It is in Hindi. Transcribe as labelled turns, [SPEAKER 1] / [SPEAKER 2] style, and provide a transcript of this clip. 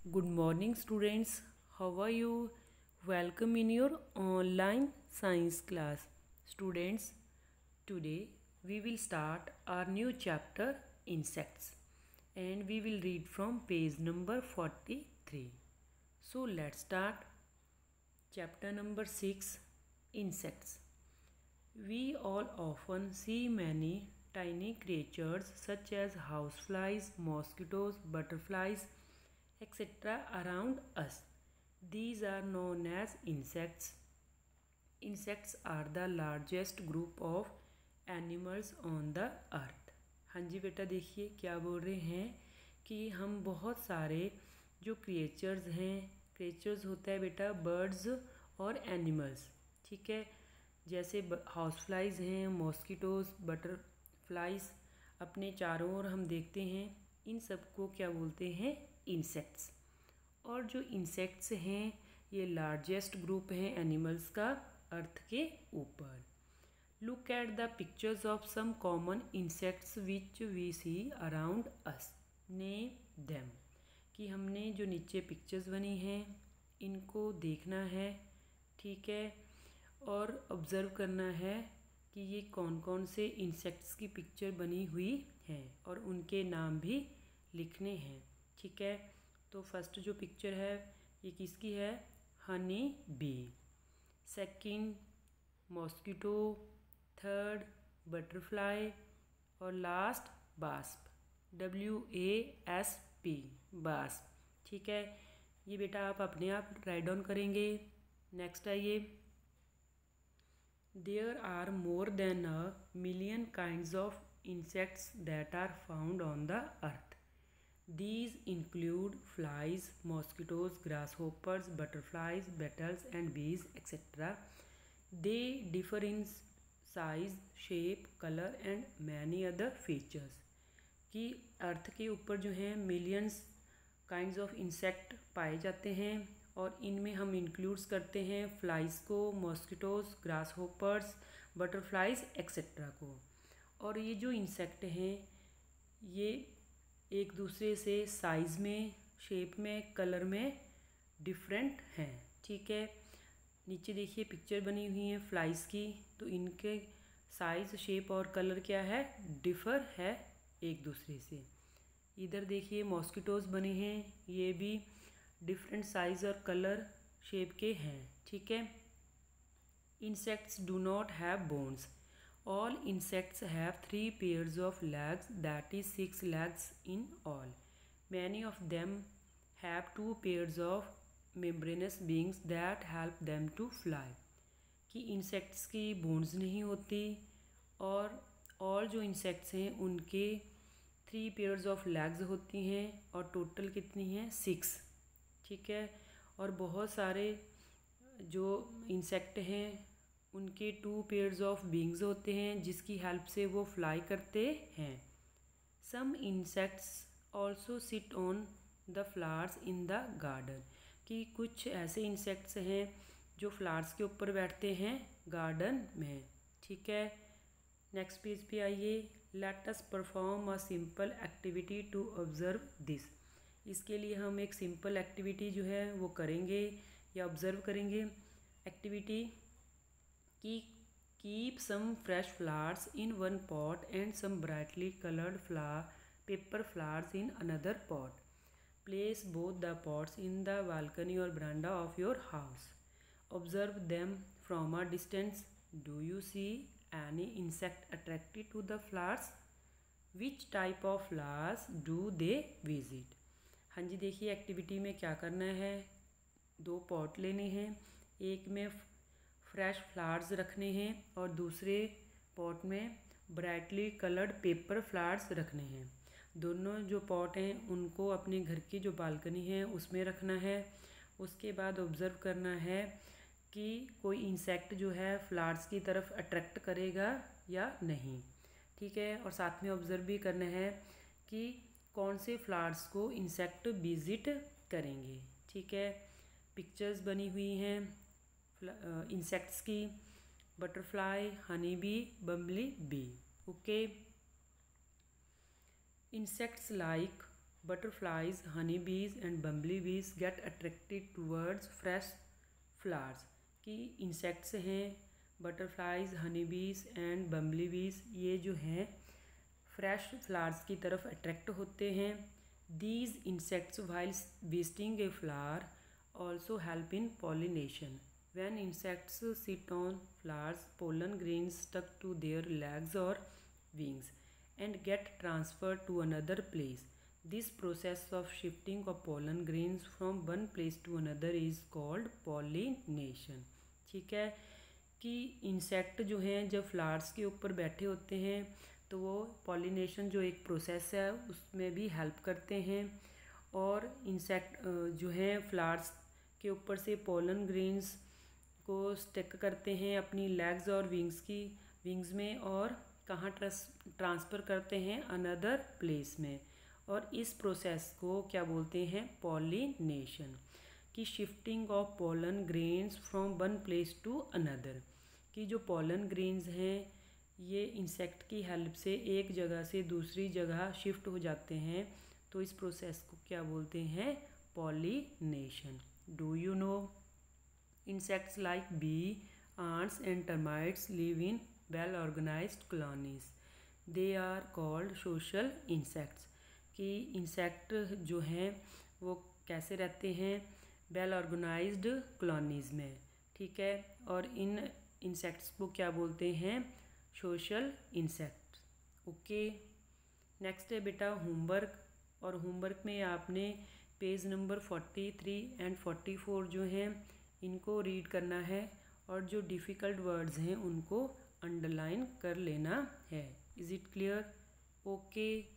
[SPEAKER 1] Good morning, students. How are you? Welcome in your online science class. Students, today we will start our new chapter, Insects, and we will read from page number 43. So, let's start. Chapter number 6, Insects. We all often see many tiny creatures such as houseflies, mosquitoes, butterflies, etc. around us. These are known as insects. Insects are the largest group of animals on the earth. हाँ जी बेटा, देखिए क्या बोल रहे हैं कि हम बहुत सारे जो क्रिएचर्स होता है बेटा, बर्ड्स और एनिमल्स, ठीक है, जैसे हाउस फ्लाइज हैं, मॉस्किटोज, बटरफ्लाइज, अपने चारों ओर हम देखते हैं। इन सबको क्या बोलते हैं? इंसेक्ट्स। और जो इंसेक्ट्स हैं ये लार्जेस्ट ग्रुप हैं एनिमल्स का अर्थ के ऊपर। Look at the pictures of some common insects which we see around us, name them. कि हमने जो नीचे पिक्चर्स बनी हैं इनको देखना है, ठीक है, और ऑब्ज़र्व करना है कि ये कौन कौन से इंसेक्ट्स की पिक्चर बनी हुई हैं और उनके नाम भी लिखने हैं, ठीक है। तो फर्स्ट जो पिक्चर है ये किसकी है? Honey bee. Second mosquito, third butterfly और लास्ट वास्प, WASP, वास्प, ठीक है। ये बेटा आप अपने आप राइट डाउन करेंगे। नेक्स्ट आइए। There are more than 1,000,000 kinds of insects that are found on the earth. These include flies, mosquitoes, grasshoppers, butterflies, beetles and bees, etc. They differ in size, shape, color and many other features. कि अर्थ के ऊपर जो है मिलियंस काइंड्स ऑफ इंसेक्ट पाए जाते हैं और इनमें हम इंक्लूड्स करते हैं फ्लाइज़ को, mosquitoes, grasshoppers, butterflies etcetera को। और ये जो इंसेक्ट हैं ये एक दूसरे से साइज़ में, शेप में, कलर में डिफरेंट हैं, ठीक है। नीचे देखिए पिक्चर बनी हुई है फ्लाइज़ की, तो इनके साइज़, शेप और कलर क्या है? डिफ़र है एक दूसरे से। इधर देखिए मॉस्किटोज़ बने हैं, ये भी डिफरेंट साइज और कलर शेप के हैं, ठीक है। Insects do not have bones. All insects have 3 pairs of legs, that is 6 legs in all. Many of them have 2 pairs of membranous wings that help them to fly. कि इंसेक्ट्स की बोन्स नहीं होती और जो इंसेक्ट्स हैं उनके 3 पेयर्स ऑफ लेग्स होती हैं और टोटल कितनी हैं? 6, ठीक है। और बहुत सारे जो इंसेक्ट हैं उनके 2 पेयर्स ऑफ विंग्स होते हैं जिसकी हेल्प से वो फ्लाई करते हैं। Some insects also sit on the flowers in the garden. कि कुछ ऐसे इंसेक्ट्स हैं जो फ्लावर्स के ऊपर बैठते हैं गार्डन में, ठीक है। नेक्स्ट पेज पे आइए। Let us perform a simple activity to observe this. इसके लिए हम एक सिंपल एक्टिविटी जो है वो करेंगे या ऑब्ज़र्व करेंगे। एक्टिविटी की keep some fresh flowers in one pot and some brightly coloured paper flowers in another pot. Place both the pots in the balcony और verandah of your house. Observe them from a distance. Do you see any insect attracted to the flowers? Which type of flowers do they visit? हाँ जी, देखिए एक्टिविटी में क्या करना है, 2 पॉट लेने हैं, एक में फ्रेश फ्लावर्स रखने हैं और दूसरे पॉट में ब्राइटली कलर्ड पेपर फ्लावर्स रखने हैं। दोनों जो पॉट हैं उनको अपने घर की जो बालकनी है उसमें रखना है। उसके बाद ऑब्ज़र्व करना है कि कोई इंसेक्ट जो है फ्लावर्स की तरफ अट्रैक्ट करेगा या नहीं, ठीक है। और साथ में ऑब्ज़र्व भी करना है कि कौन से फ्लावर्स को इंसेक्ट विजिट करेंगे, ठीक है। पिक्चर्स बनी हुई हैं इंसेक्ट्स की, butterfly, honey bee, bumble bee, okay. Insects like butterflies, honeybees and bumblebees get attracted towards fresh flowers. कि इंसेक्ट्स हैं बटरफ्लाइज, हनीबीज एंड बम्बलीबीज, ये जो हैं फ्रेश फ्लावर्स की तरफ अट्रैक्ट होते हैं. These insects while visiting a flower also help in pollination. When insects sit on flowers, pollen grains stuck to their legs or wings and get transferred to another place. This process of shifting of pollen grains from one place to another is called pollination. ठीक है कि इंसेक्ट जो हैं जब फ्लावर्स के ऊपर बैठे होते हैं तो वो पॉलिनेशन जो एक प्रोसेस है उसमें भी हेल्प करते हैं. और इंसेक्ट जो हैं फ्लावर्स के ऊपर से पोलन ग्रेन्स को स्टिक करते हैं अपनी लेग्स और विंग्स में और कहाँ ट्रांसफ़र करते हैं अनदर प्लेस में. और इस प्रोसेस को क्या बोलते हैं? पॉलिनेशन. कि shifting of pollen grains from one place to another. कि जो पोलन ग्रेन्स हैं ये इंसेक्ट की हेल्प से एक जगह से दूसरी जगह शिफ्ट हो जाते हैं, तो इस प्रोसेस को क्या बोलते हैं? Pollination. Do you know insects like bee, ants and termites live in well organized colonies. They are called social insects. कि इंसेक्ट जो हैं वो कैसे रहते हैं? वेल ऑर्गेनाइज्ड कॉलोनीज़ में. ठीक है. और इन इंसेक्ट्स को क्या बोलते हैं? Social insects. ओके. नेक्स्ट है बेटा होमवर्क. और होमवर्क में आपने पेज नंबर 43 एंड 44 जो हैं इनको रीड करना है और जो डिफ़िकल्ट वर्ड्स हैं उनको अंडरलाइन कर लेना है. Is it clear? ओके.